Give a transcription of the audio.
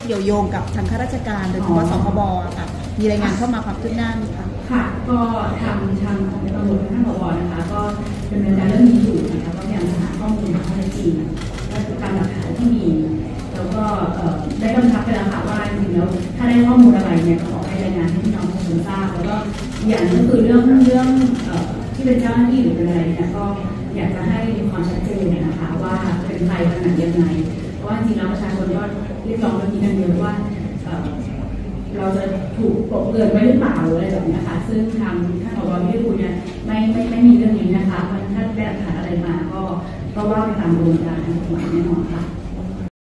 เกี่ยวโยงกับทางข้าราชการโดยเฉพาะสคบค่ะมีรายงานเข้ามาความคืบหน้าไหมคะค่ะก็ทางของตำรวจท่านผบ.นะคะก็ดำเนินการเรื่องนี้อยู่นะคะก็พยายามหาข้อมูลข้อเท็จจริงและตามหลักฐานที่มีแล้วก็ได้กำชับไปแล้วค่ะว่าจริงๆแล้วถ้าได้ข้อมูลอะไรเนี่ยก็ขอให้รายงานให้พี่น้องประชาชนทราบแล้วก็อย่างนึงคือเรื่องที่เป็นเจ้าหน้าที่หรือเป็นอะไรเนี่ยก็อยากจะให้มีความชัดเจนนะคะว่าเป็นใครขนาดยังไงเพราะว่าจริงๆแล้วประชาชนก็เรียกร้องเรื่องนี้กันเยอะว่าเราจะถูกกลบเกลื่อนไว้หรือเปล่าอะไรแบบนี้ค่ะซึ่งทางท่านผบ.ที่ได้คุยเนี่ยไม่มีเรื่องนี้นะคะเพราะถ้าได้หลักฐานอะไรมาก็ว่าไปตามกระบวนการทางกฎหมายแน่นอนค่ะ